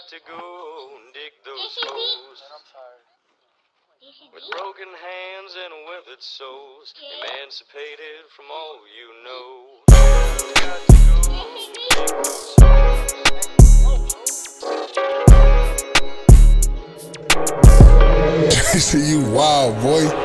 got to go and dig those holes. With broken hands and withered souls, emancipated from all you know. Got to go and dig those holes. Jaycee, you wild, boy.